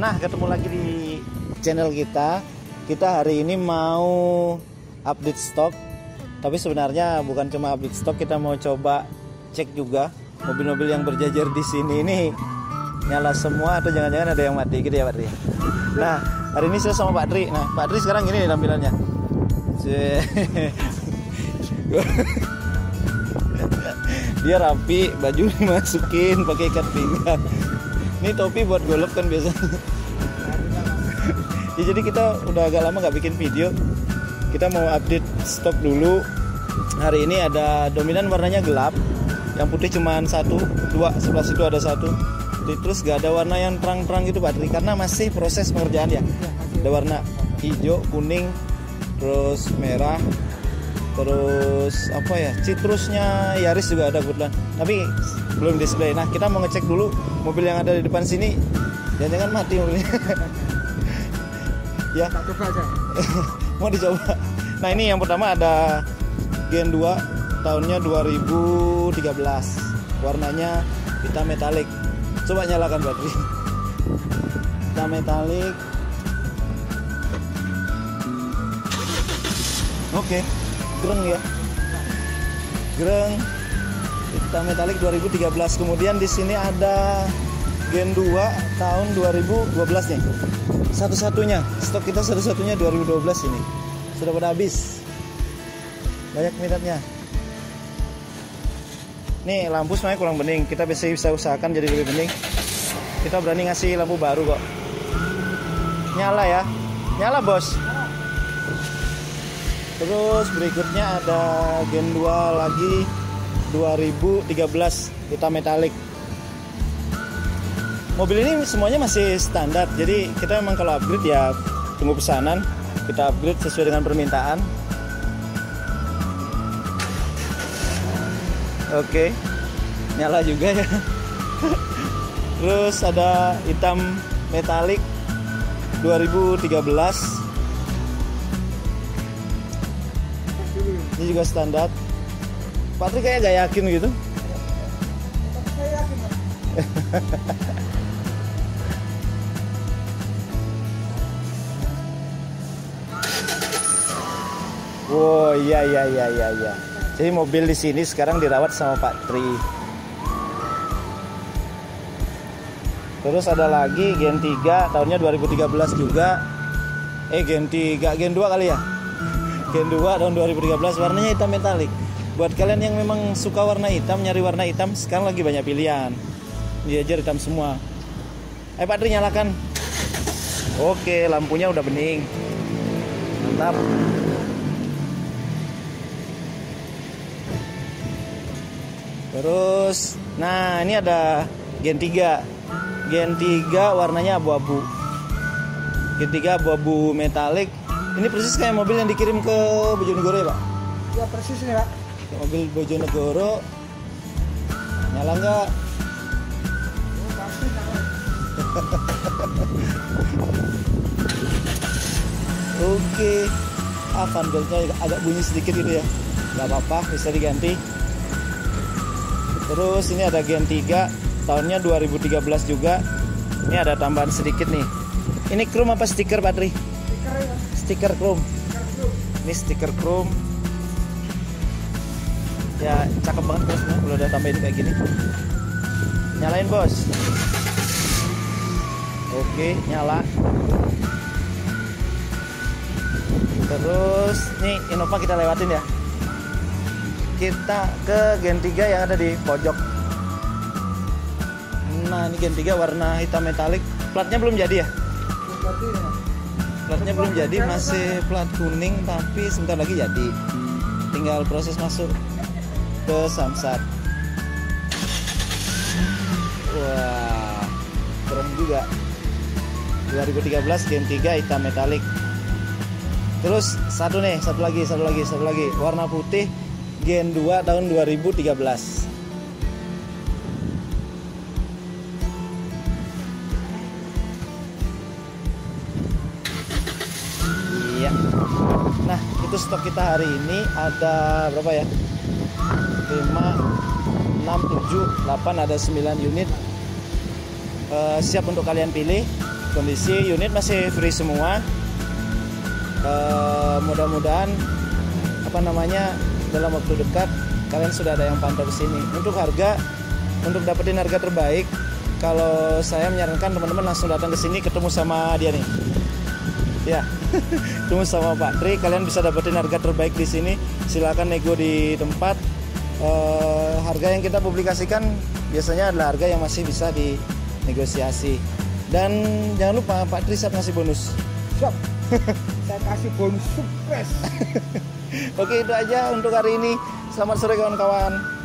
Nah, ketemu lagi di channel kita. Kita hari ini mau update stok. Tapi sebenarnya bukan cuma update stok, kita mau coba cek juga mobil-mobil yang berjajar di sini ini nyala semua atau jangan-jangan ada yang mati gitu ya, Pak Tri. Nah, hari ini saya sama Pak Tri. Nah, Pak Tri sekarang gini tampilannya. Dia rapi, baju dimasukin pakai ikat pinggang. Ini topi buat golok kan biasanya. Ya, jadi kita udah agak lama nggak bikin video. Kita mau update stok dulu. Hari ini ada dominan warnanya gelap, yang putih cuma 1, 2, sebelah situ ada 1. Terus gak ada warna yang terang-terang gitu, Pak Tri, karena masih proses pengerjaan ya. Ada warna hijau, kuning, terus merah, terus apa ya, citrusnya Yaris juga ada kebetulan, tapi belum display. Nah, kita mau ngecek dulu mobil yang ada di depan sini, jangan-jangan mati mobilnya. Ya, coba aja. Mau dicoba. Nah, ini yang pertama ada Gen 2 tahunnya 2013, warnanya hitam metalik. Coba nyalakan baterai. Hitam metalik. Oke, greng ya. Greng hitam metalik 2013. Kemudian di sini ada Gen 2 tahun 2012 nih. Satu-satunya, stok kita satu-satunya 2012 ini. Sudah pada habis. Banyak minatnya. Nih, lampu semuanya kurang bening. Kita bisa usahakan jadi lebih bening. Kita berani ngasih lampu baru kok. Nyala ya. Nyala, Bos. Terus berikutnya ada Gen 2 lagi 2013 hitam metalik. Mobil ini semuanya masih standar. Jadi kita memang kalau upgrade ya tunggu pesanan. Kita upgrade sesuai dengan permintaan. Oke, nyala juga ya. Terus ada hitam metalik 2013. Ini juga standar. Patri kayak gak yakin gitu. Saya yakin. Wow, iya. Jadi mobil di sini sekarang dirawat sama Pak Tri. Terus ada lagi Gen 3 tahunnya 2013 juga. Gen 3, Gen 2 kali ya. Gen 2 tahun 2013, warnanya hitam metalik. Buat kalian yang memang suka warna hitam, nyari warna hitam, sekarang lagi banyak pilihan. Jajar hitam semua. Pak Tri, nyalakan. Oke, lampunya udah bening. Mantap. Terus, nah ini ada Gen 3. Gen 3 warnanya abu-abu. Gen 3 abu-abu metalik. Ini persis kayak mobil yang dikirim ke Bojonegoro ya, Pak? Ya, persis nih, Pak. Mobil Bojonegoro. Nyala nggak? Oh, pasti nyala. Oke. Vanbeltnya agak bunyi sedikit gitu ya. Nggak apa-apa, bisa diganti. Terus ini ada Gen 3 tahunnya 2013 juga. Ini ada tambahan sedikit nih. Ini chrome apa stiker, Pak Tri? Stiker ya. Stiker chrome. Ini stiker chrome. Ya, cakep banget bos, kalau udah tambahin kayak gini. Nyalain, Bos. Oke, nyala. Terus nih Innova kita lewatin ya. Kita ke Gen 3 yang ada di pojok. Nah, ini Gen 3 warna hitam metalik. Platnya belum jadi ya? Platnya belum jadi, masih plat kuning, tapi sebentar lagi jadi. Tinggal proses masuk ke Samsat. Wah, keren juga. 2013 Gen 3 hitam metalik. Terus satu lagi. Warna putih Gen 2 tahun 2013. Iya. Nah, itu stok kita hari ini ada berapa ya? 5, 6, 7, 8, ada 9 unit. Siap untuk kalian pilih. kondisi unit masih free semua. Mudah-mudahan dalam waktu dekat kalian sudah ada yang pantau ke sini. Untuk dapetin harga terbaik, kalau saya menyarankan teman-teman langsung datang ke sini, ketemu sama dia nih. Ya, ketemu sama Pak Tri, kalian bisa dapetin harga terbaik di sini. Silakan nego di tempat. Harga yang kita publikasikan biasanya adalah harga yang masih bisa dinegosiasi. Dan jangan lupa Pak Tri siap ngasih bonus. Siap. Saya kasih bonus surprise. Oke, itu aja untuk hari ini. Selamat sore kawan-kawan.